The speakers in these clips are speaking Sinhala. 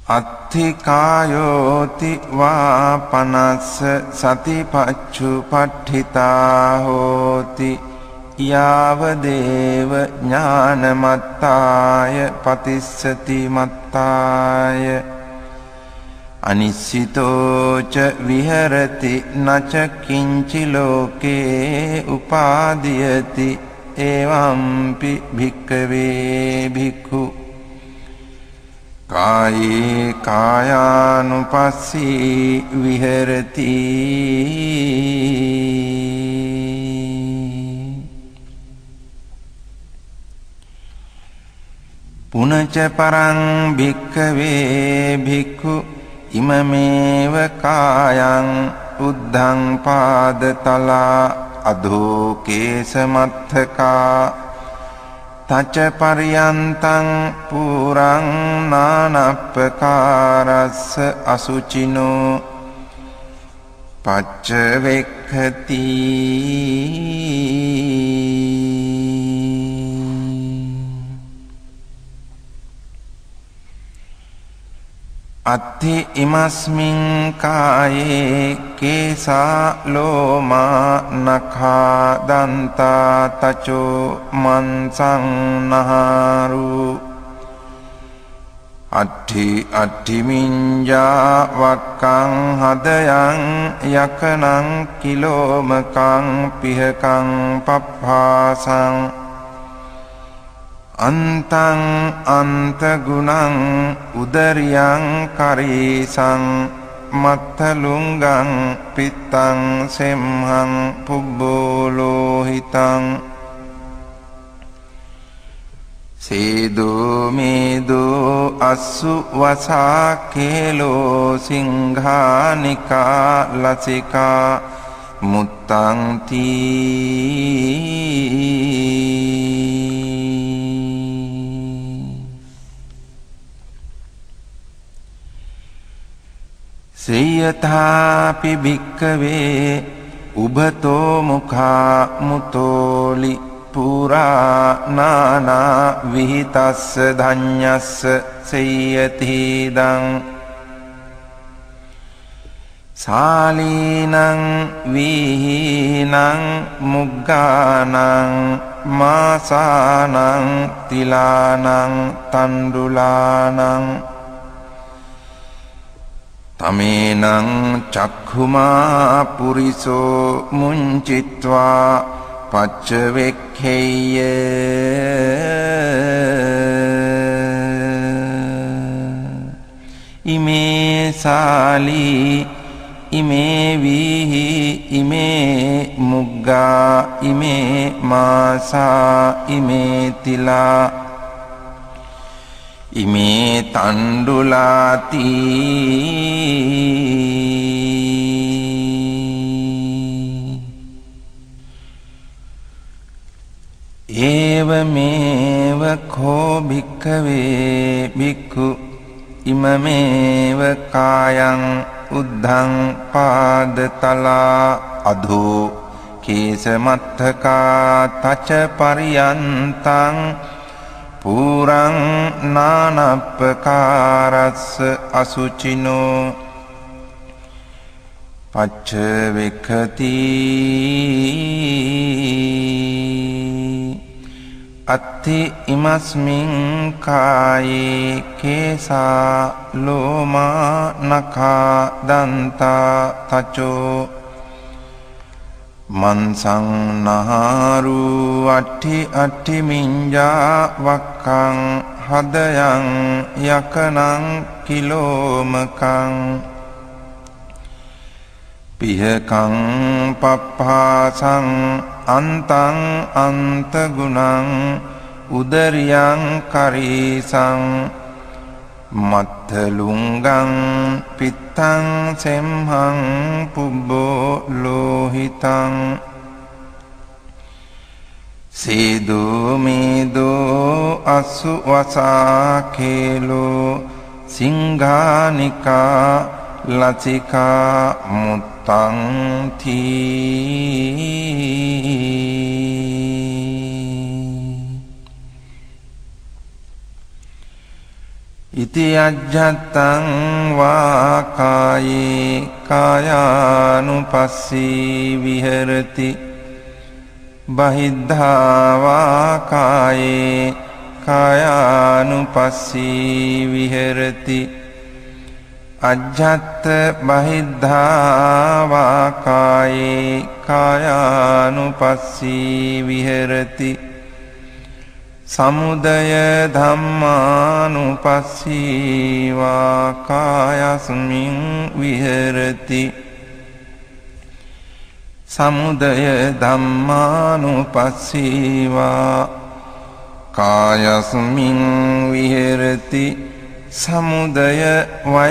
අත්ථිකායෝති වාපනස්ස සතිපච්චු පට්ඨිතා හෝති යාව දේව ඥානමත්තාය පතිස්සති මත්තාය අනිස්සිතෝ ච විහෙරති නච කිංචි ලෝකේ උපාදීයති එවම්පි භික්ඛවේ භික්ඛු කායේ කායානුපස්සී විහෙරති පුනච පරං භික්ඛවේ භික්ඛු ඉමමේව කායං උද්ධං පාදතලා අධෝ කේසමත්තකා තච පරියන්තං පුරං නානප්පකාරස්ස අසුචිනෝ පච්චවෙක්ඛති අත්ථි ඉමස්මින් කායේ කේසා ලෝමා නඛා දන්තා තචෝ මන්සං නහාරු අට්ඨි මිඤ්ඤා වක්කං හදයන් යකනං කිලෝමකං පිහකං පප්පාසං අන්තං අන්තගුණං උදරියං කරීසං මත්තලුංගං පිත්තං සෙම්හං පුබ්බෝලෝහිතං සේදෝ මේදෝ අස්සු වසා කේලෝ සිංහානිකා ලසිකා මුත්තං තී සේයථාපි භික්ඛවේ උභතෝ මුඛා මුතෝලි පුරා නානා විහිතස්ස ධඤ්ඤස්ස සේයතිදං සාලීනං විහීනං මුග්ගානං මාසානං තිලානං තණ්ඩුලානං තමේනං චක්ඛුමා පුරිසෝ මුංචිත්වා පච්චවෙක්ඛේය ඉමේ සාලී ඉමේ වීහි ඉමේ මුග්ගා ඉමේ මාසා ඉමේ තිලා ඉමේ තණ්ඩුලාති ඒවමේව කෝ භික්ඛවේ භික්ඛු ඉමමේව කායං උද්ධං පාදතලා අධෝ කේසමත්තකා තච පරියන්තං පුරං නානප්පකාරස්ස අසුචිනෝ පච්චවෙක්ඛති අත්ථි ඉමස්මින් කායේ කේසා ලෝමා නඛා දන්තා තචෝ මන්සං නහාරු අට්ඨි මිඤ්ඤා වක්කං හදයන් යකනං කිලෝමකං පිහකං පප්පාසං අන්තං අන්තගුණං උදරියං කරීසං මත්තලුංගං පිත්තං සෙම්හං පුබ්බෝ ලෝහිතං සේදෝ මේදෝ අස්සු වසා කේලෝ සිංහානිකා ලසිකා මුත්තං තී ඉති අජ්ජත්තං වා කායේ කායානුපස්සී විහෙරති බහිද්ධා වා කායේ කායානුපස්සී විහෙරති අජ්ජත්ත බහිද්ධා වා කායේ කායානුපස්සී විහෙරති සමුදය ධම්මානුපස්සී වා කායස්මින් විහෙරති සමුදය ධම්මානුපස්සී වා කායස්මින් විහෙරති සමුදය වය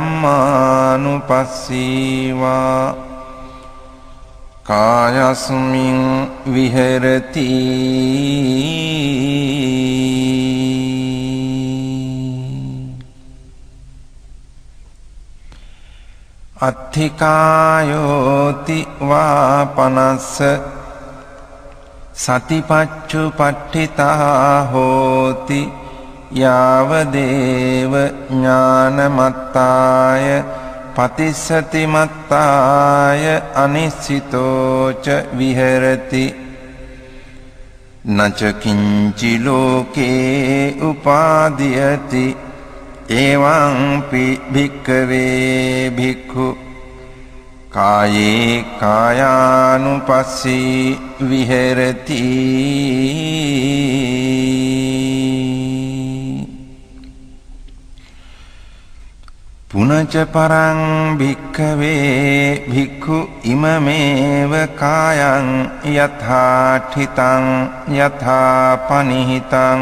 ධම්මානුපස්සී වා කායස්මින් විහෙරති අත්ථිකායෝති වාපනස්ස සතිපච්චුපට්ඨිතා හෝති යාවදේව ඥානමත්තාය පතිස්සති මත්තාය අනිස්සිතෝච විහෙරති නච කිංචි ලෝකේ උපාදීයති එවං පි භික්ඛවේ භික්ඛු කායේ කායානුපස්සී විහෙරති පුනච පරං භික්ඛවේ භික්ඛු ඉමමේව කායං යථාඨිතං යථාපනිහිතං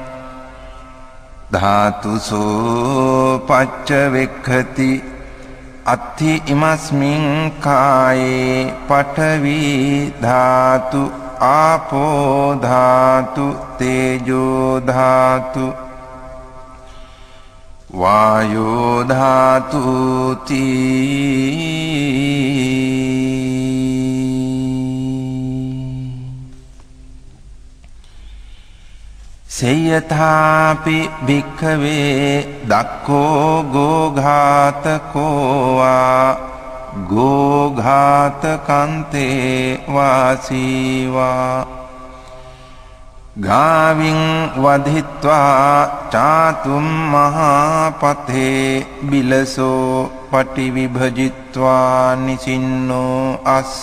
ධාතුසෝ පච්චවෙක්ඛති අත්ථි ඉමස්මින් කායේ පඨවි ධාතු ආපෝ ධාතු තේජෝ ධාතු වායෝ ධාතුති සේයථාපි භික්ඛවේ දක්ඛෝ ගෝඝාතකෝ වා ගෝඝාතකන්තේ වාසීවා ගාවින් වධිත්වා චාතුම් මහාපතේ බිලසෝ පටිවිභජිත්වා නිසින්නෝ අස්ස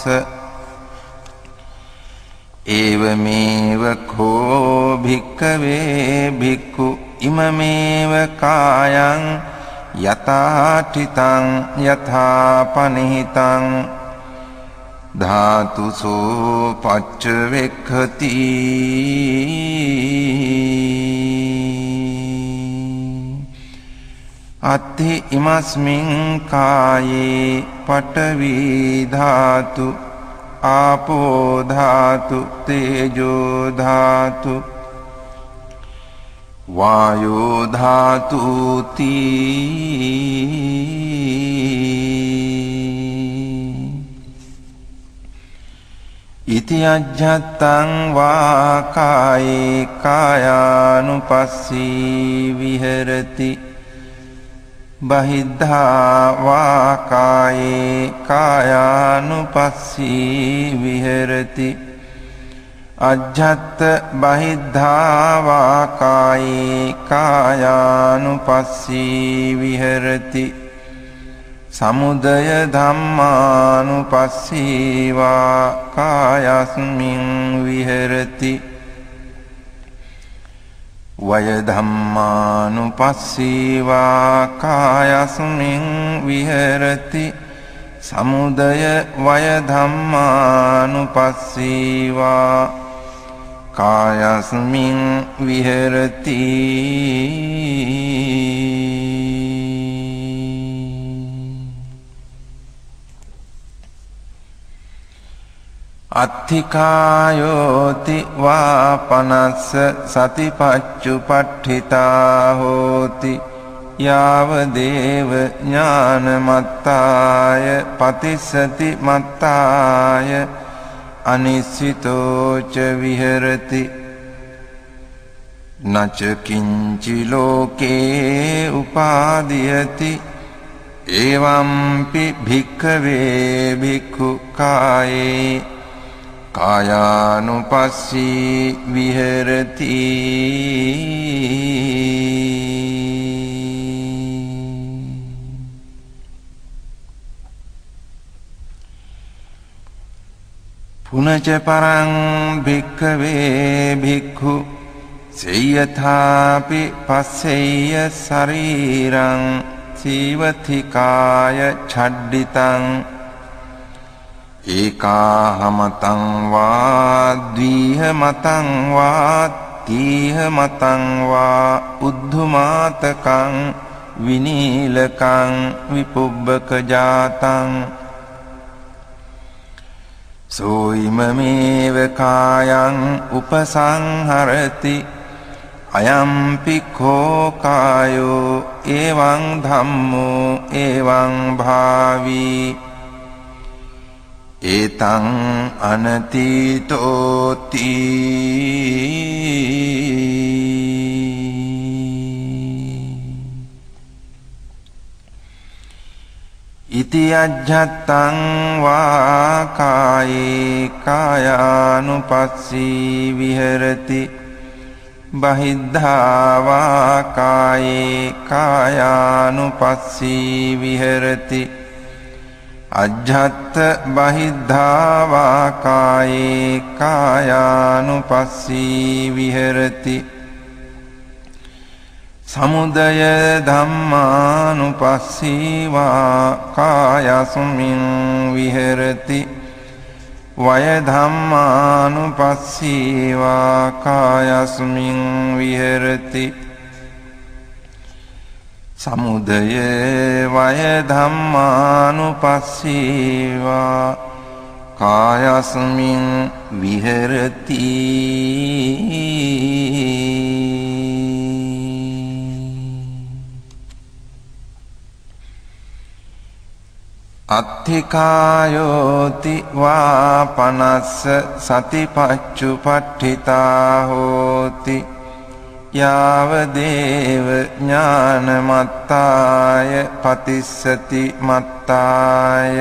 ඒවමේව කෝ භික්ඛවේ භික්ඛු ඉමමේව කායං යථාඨිතං යථාපනිහිතං ධාතුසෝ පච්චවෙක්ඛති අත්ථි ඉමස්මින් කායේ පඨවි ධාතු ආපෝ ධාතු තේජෝ ධාතු වායෝ ධාතුති ඉති අජ්ජත්තං වා කායේ කායානුපස්සී විහෙරති බහිද්ධා වා කායේ කායානුපස්සී විහෙරති අජ්ජත්ත බහිද්ධා වා කායේ කායානුපස්සී විහෙරති සමුදය ධම්මානුපස්සී වා කායස්මින් විහෙරති වය ධම්මානුපස්සී වා කායස්මින් විහෙරති සමුදය වය ධම්මානුපස්සී වා කායස්මින් විහෙරති අත්ථිකායෝති වාපනස්ස සතිපච්චුපට්ඨිතා හෝති යාවදේව ඥානමත්තාය පතිස්සති මත්තාය අනිස්සිතෝච විහෙරති නච කිංචි ලෝකේ උපාදීයති එවම්පි භික්ඛවේ භික්ඛු කායේ කායානුපස්සී විහෙරති පුනච පරං භික්ඛවේ භික්ඛු සේයථාපි පස්සෙය්‍ය ශරීරං සීවතිකාය ඡඩ්ඩිතං ඒකාහමතං වා ද්විහමතං වා තීහමතං වා උද්ධමාතකං විනීලකං විපුබ්බක ජාතං සෝයිමමේව කායං උපසංහරති අයම්පි කෝ කායෝ එවං ධම්මෝ එවං භාවී ඒතං අනතීතෝති ඉති අජ්ජත්තං වා කායේ කායානුපස්සී විහෙරති බහිද්ධා වා කායේ කායානුපස්සී විහෙරති අජ්ජත් බහිද්ධා වා කායේ කායානුපස්සී විහෙරති සමුදය ධම්මානුපස්සී වා කායස්මින් විහෙරති වය ධම්මානුපස්සී වා කායස්මින් විහෙරති සමුදය වය ධම්මානුපස්සී වා කායස්මින් විහෙරති අත්ථිකායෝති වා පනස්ස සතිපච්චුපට්ඨිතා හෝති යාව දේව ඥානමත්තාය පතිස්සති මත්තාය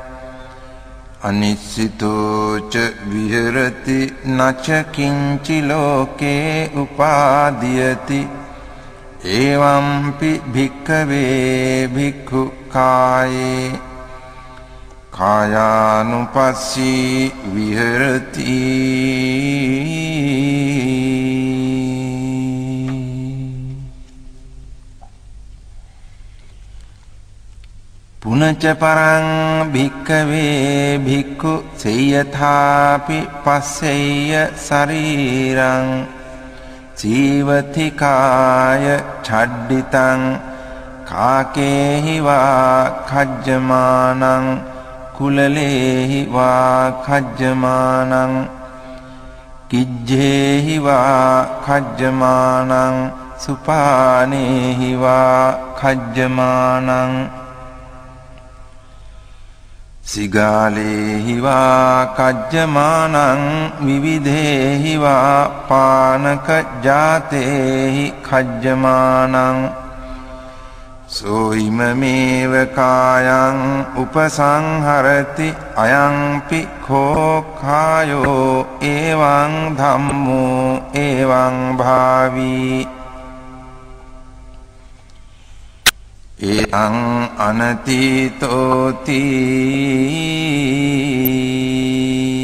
අනිස්සිතෝච විහෙරති නච කිංචි ලෝකේ උපාදීයති එවම්පි භික්ඛවේ භික්ඛු කායේ කායානුපස්සී විහෙරති පුනච පරං භික්ඛවේ භික්ඛු සේයථාපි පස්සෙය්‍ය ශරීරං සීවතිකාය ඡඩ්ඩිතං කාකේහි වා khajjamaනං කුලලේහි වා khajjamaනං කිජ්ජේහි වා khajjamaනං සුපානේහි වා khajjamaනං සිගාලේහි වා khajjamaනං විවිධේහි වා පානක ජාතේහි khajjamaනං සෝයිමමේව කායං උපසංහරති අයංපි කෝ කායෝ එවං ධම්මෝ එවං භාවී ඒතං අනතීතෝති